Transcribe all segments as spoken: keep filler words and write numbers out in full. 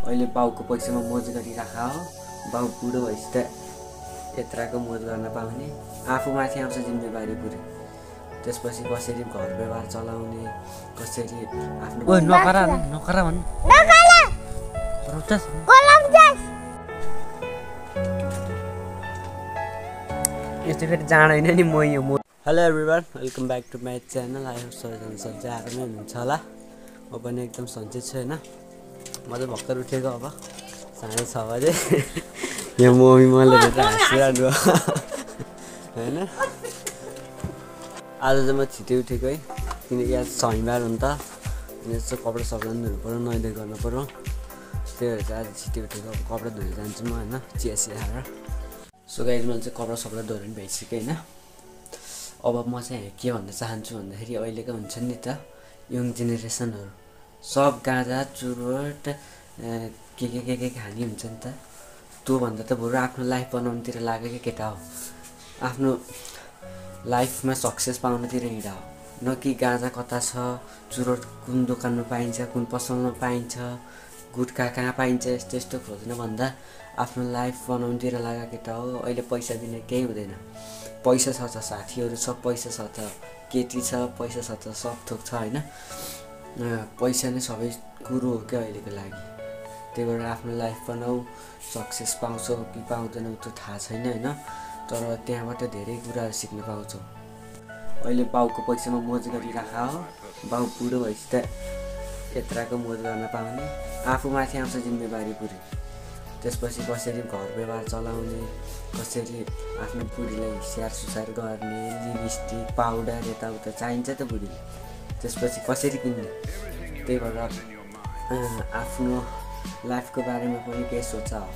अहिले बाउको पैसामा मोज गरिराख हो। बाउ बुढो भएपछि त यत्राको मोज गर्न पाउने, आफूमाथि आउँछ जिम्मेवारी पुरै। त्यसपछि कसरी घर व्यवहार चलाउने, कसरी आफ्नो ओइ नकरा नकरा भन् यस्तो फेरि जाँदैन नि म यो म। Hello everyone, welcome back to my channel. I hope सबैजना सन्चै आरामै हुनुहुन्छ होला। म पनि एकदम सन्चै छु होइन। म चाहिँ भर्खर उठेको अब साढे छ बजे। यो मम्मी मैले हाँसिरहनु होइन। आज चाहिँ म छिटै उठेको है, किनकि आज शनिबार हो नि त। अनि यस्तो कपडा सपडा पनि धुनु पऱ्यो, नुहाइ धुइ गर्नु पऱ्यो। त्यही भएर चाहिँ आज छिटै उठेको। अब कपडा धुएर जान्छु म होइन, चिया सिया खाएर। सो गाइज मैले चाहिँ कपडा सपडा धोएर पनि भइसक्यो होइन। अब म चाहिँ के भन्न चाहन्छु भन्दाखेरि अहिलेको हुन्छ नि त यङ जेनेरेसनहरू सब गाँजा चुरोट के के के के खाने हुन्छ नि त। त्योभन्दा त बरु आफ्नो लाइफ बनाउनुतिर लागेको केटा हो, आफ्नो लाइफमा सक्सेस पाउनुतिर हिँडा हो। न कि गाँजा कता छ, चुरोट कुन दोकानमा पाइन्छ, कुन पसलमा पाइन्छ, गुट्खा कहाँ पाइन्छ, यस्तो यस्तो खोज्नु भन्दा आफ्नो लाइफ बनाउनुतिर लागेको केटा हो। अहिले पैसा बिना केही हुँदैन। पैसा छ त साथीहरू छ, पैसा छ त केटी छ, पैसा छ त सब थोक छ होइन। पैसा नै सबै कुरो हो क्या अहिलेको लागि। त्यही भएर आफ्नो लाइफ बनाऊ। सक्सेस पाउँछौ कि पाउँदैनौ त्यो थाहा छैन होइन, तर त्यहाँबाट धेरै कुराहरू सिक्न पाउँछौ। अहिले बाउको पैसामा मोज गरिराख हो। बाउ बुढो भएपछि त यत्राको मोज गर्न पाउने, आफूमाथि आउँछ जिम्मेवारी पुरै। त्यसपछि कसरी घर व्यवहार चलाउने, कसरी आफ्नो बुढीलाई स्याहार सुसार गर्ने, लिपस्टिक पाउडर यताउता चाहिन्छ त बुढीले। त्यसपछि कसरी किन्ने, त्यही भएर आफ्नो लाइफको बारेमा पनि केही सोच हो।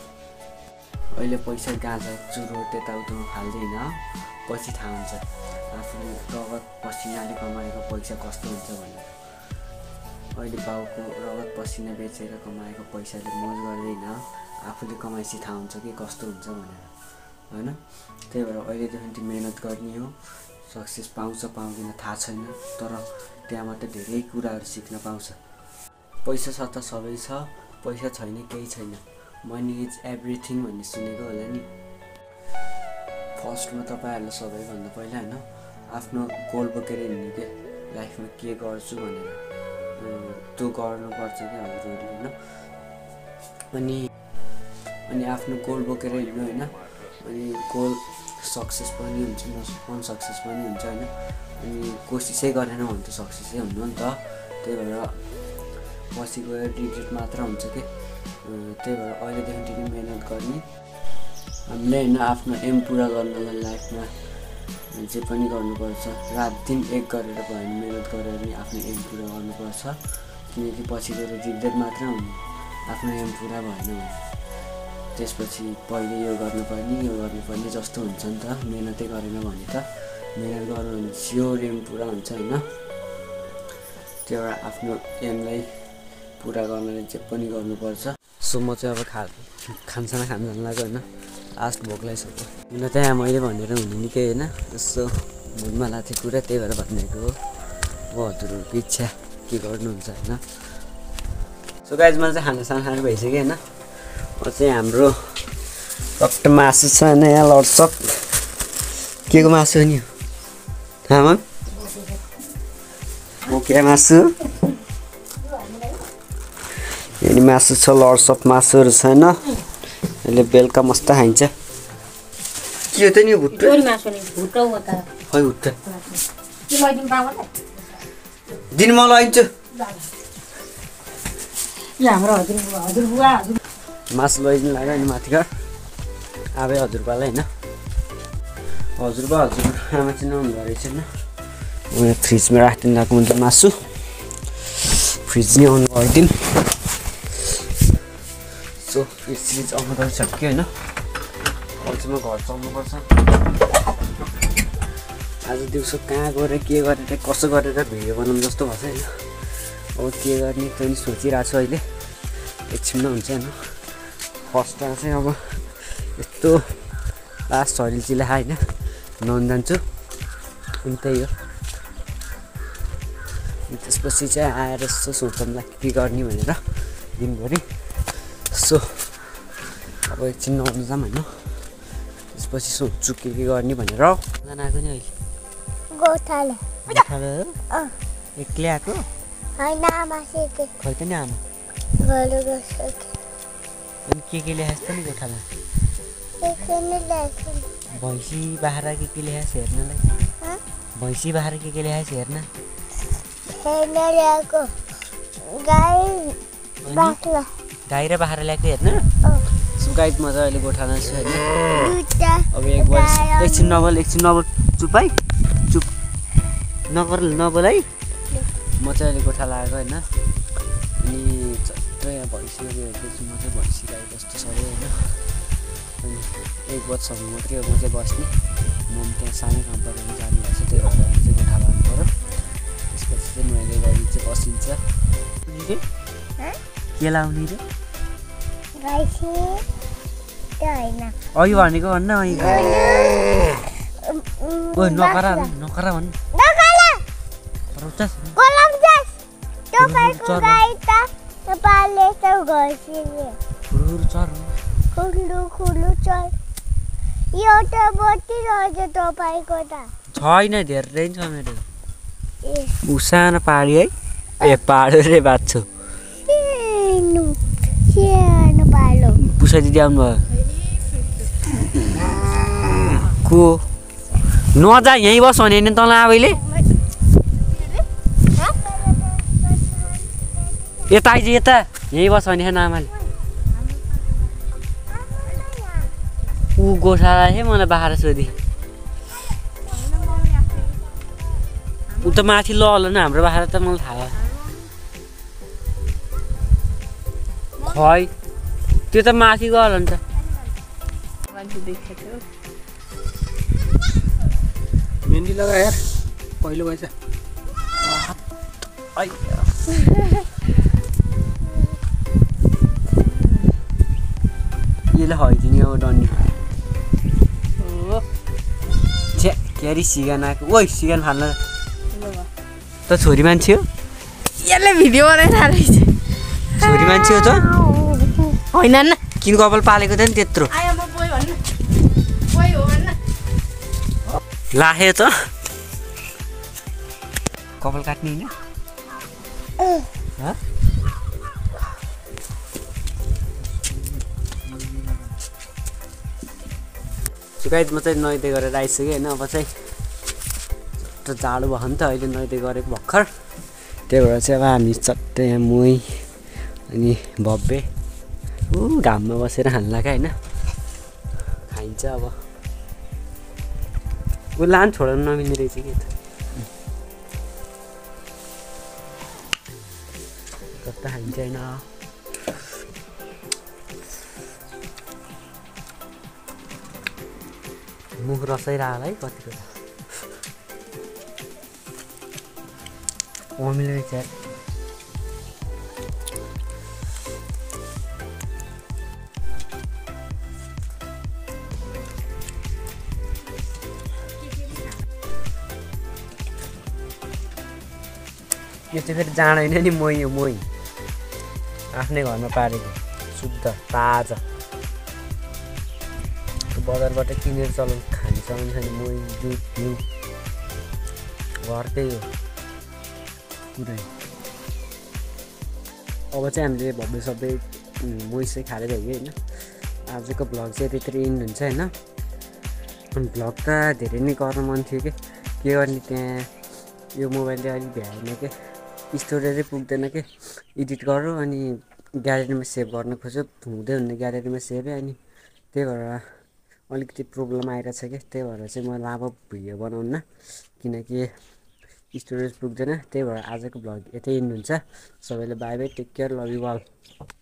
अहिले पैसा गाँजा चुरोट यताउतामा फाल्दैन, पछि थाहा हुन्छ आफूले रगत पसिनाले कमाएको पैसा कस्तो हुन्छ भनेर। अहिले बाउको रगत पसिना बेचेर कमाएको पैसाले मोज गर्दैन, आफूले कमाएपछि थाहा हुन्छ कि कस्तो हुन्छ भनेर होइन। त्यही भएर अहिलेदेखि मिहिनेत गर्ने हो। सक्सेस पाउँछ पाउँदैन थाहा छैन, तर त्यहाँबाट धेरै कुराहरू सिक्न पाउँछ। पैसा छ त सबै छ, पैसा छैन केही छैन। मनी इज एभ्रिथिङ भन्ने सुनेको होला नि। फर्स्टमा तपाईँहरूले सबैभन्दा पहिला होइन आफ्नो गोल बोकेर हिँड्ने के, लाइफमा के गर्छु भनेर त्यो गर्नुपर्छ क्या हजुरहरूले होइन। अनि अनि आफ्नो गोल बोकेर हिँड्नु होइन। अनि गोल सक्सेस पनि हुन्छ, अनसक्सेस पनि हुन्छ होइन। अनि कोसिसै गरेन भने त सक्सेसै हुनु नि त। त्यही भएर पछि गएर रिग्रेट मात्र हुन्छ कि। त्यही भएर अहिलेदेखि नै मिहिनेत गर्ने। हामीले होइन आफ्नो एम पुरा गर्नलाई लाइफमा जे पनि गर्नुपर्छ। रात दिन एक गरेर भयो भने मिहिनेत गरेर पनि आफ्नो एम पुरा गर्नुपर्छ। किनकि पछि गएर रिग्रेट मात्र हुने, आफ्नो एम पुरा भएन भने। त्यसपछि पहिले यो गर्नुपर्ने यो गर्नुपर्ने जस्तो हुन्छ नि त। मिहिनेतै गरेन भने त, मिहिनेत गर्नु भने स्योर एम पुरा हुन्छ होइन। त्यो एउटा आफ्नो एमलाई पुरा गर्नलाई जे पनि गर्नुपर्छ। सो म चाहिँ अब खा खानसाना खान जानु लाग्यो होइन, लास्ट भोक लागिसक्यो। हुन त यहाँ मैले भनेर हुने नि केही होइन, यसो मुडमा लाग्थ्यो कुरा, त्यही भएर भनिदिएको हो। अब हजुरहरूको इच्छा के गर्नुहुन्छ होइन। सो गाइज मैले चाहिँ खानासाना खानु भइसक्यो होइन। म चाहिँ हाम्रो टक्ट मासु छ होइन यहाँ लडसक। के को मासु हो नि थाहा ओके मासु अनि मासु छ, लडसक मासुहरू छैन। अहिले बेलुका मस्त खाइन्छ। के हो त नि भुट्टो खै भुट्टा दिन म लगाइन्छु। मासु लैदिनु लाग्यो अनि माथि घर आबै हजुरबालाई होइन। हजुरबा हजुर आमा चाहिँ नहुँदो रहेछ होइन। म फ्रिजमा राखिदिनु लगाएको हुन्छ मासु, फ्रिज नै अन गरिदिउँ। सो फ्रिज फ्रिज अन गरिसक्यो होइन। अब चाहिँ म घर चल्नुपर्छ। आज दिउँसो कहाँ गएर के गरेर कसो गरेर भिडियो बनाउनु जस्तो भएको छ होइन। अब के गर्ने त्यो नि सोचिरहेको छु अहिले, एकछिनमा हुन्छ होइन। फर्स्टमा चाहिँ अब यस्तो लास्ट हरिल चिला होइन नुहाउनु जान्छु, अनि त्यही हो। त्यसपछि चाहिँ आएर यसो सोचौँला के गर्ने भनेर दिनभरि। सो अब एकछिन नुहाउनु जाऊँ होइन त्यसपछि सोध्छु के के गर्ने भनेर जान आएको नि अहिले गोठाले गोठालो अँ एक्लै आएको होइन आमा सिके खै त नि आमा घर गएको अनि के के ल्याएस् त नि गोठाला एकछिन ल्याएको भैँसी बाख्रा के के ल्याएस् हेर्नलाई भैँसी बाख्रा के के ल्याएस् हेर्न हेर्न ल्याएको गाई बाख्रा गाई र बाख्रा ल्याएको हेर्न सो गाई म चाहिँ अहिले गोठाला छु होइन दुईटा अब एक बजी एकछिन नबोल एकछिन नबोल चुप है चुप नगर नबोल है म चाहिँ अहिले गोठाला आएको होइन अनि चट्टै यहाँ भैँसीहरू हेर्दैछु म चाहिँ भैँसी गाई कस्तो छ अरे होइन अनि एक बजीसम्म मात्रै हो म चाहिँ बस्ने म पनि त्यहाँ सानो काम परेर जानुभएको छ त्यही भएर चाहिँ गोठाला आउनु पऱ्यो त्यसपछि चाहिँ मैले गरी चाहिँ बसिन्छ के लाउने रे भैँसी त होइन अघि भनेको भन्न अघि ओ नकरा नकरा भन् रुचास तपाईँको गाई त तपाईँले त घर्सिले खुरु चर खुल्लु खुल्लु चल यो त बटिरहेछ तपाईँको त छैन धेरै छ मेरो ए ऊ सानो पाडी है ए पाडो रे बाछो सानो सानो पालो पुसा दिदी आउनु भयो को नजा यहीँ बस भने नि तँलाई आबैले यता आइज यता यहीँ बस भने आमाले ऊ गोठाला है मलाई बाख्रा सोधी ऊ त माथि लल न हाम्रो बाख्रा त मलाई थाहा खै त्यो त माथि गल नि त मेहन्दी लगा यार पहिलो भएछ यसले हैदिने अब डन्डी छ्या क्यारी सिगान आएको ओइ सिगान फाल्न त छोरी मान्छे हो यसले भिडियो बनाइरहेछ छोरी मान्छे हो त होइन न किन कपाल पालेको त नि त्यत्रो आयो म बोय भन्नु बोय हो भन्न लाखे त कपाल काट्ने होइन सुकाइत म चाहिँ नुहाइदिए गरेर आइसकेँ होइन अब चाहिँ चट्ट जाडो भयो नि त अहिले नुहाइदिए गरेको भर्खर त्यही भएर चाहिँ अब हामी चट्टै यहाँ मोही अनि भब्बे ऊ घाममा बसेर खान्ला क्या होइन खाइन्छ अब ऊ लान छोडाउनु नमिल्ने रहेछ कि कता खाइन्छ होइन मुख रसाइरहेको है कतिको अमिलो रहेछ यार यो चाहिँ फेरि जाँड होइन नि मोही हो मोही आफ्नै घरमा पारेको शुद्ध ताजा बजारबाट किनेर चलाउनु खाने चलाउनु छैन मोही दुध घिउ घरकै हो पुरै अब चाहिँ हामीले भव्य सबै मोही चाहिँ खाएर गयो होइन आजको भ्लग चाहिँ त्यत्रो इन्ड हुन्छ होइन भ्लग त धेरै नै गर्न मन थियो कि के गर्ने त्यहाँ यो मोबाइलले अलिक भ्याएन के स्टोरेजै पुग्दैन के एडिट गरौँ अनि ग्यालेरीमा सेभ गर्न खोज्यो हुँदै हुने ग्यालेरीमा सेभै अनि त्यही भएर अलिकति प्रब्लम आइरहेछ कि त्यही भएर चाहिँ म अब भिडियो बनाउन किनकि स्टोरेज पुग्दैन त्यही भएर आजको भ्लग यतै इन्ड हुन्छ सबैले bye bye take care love you all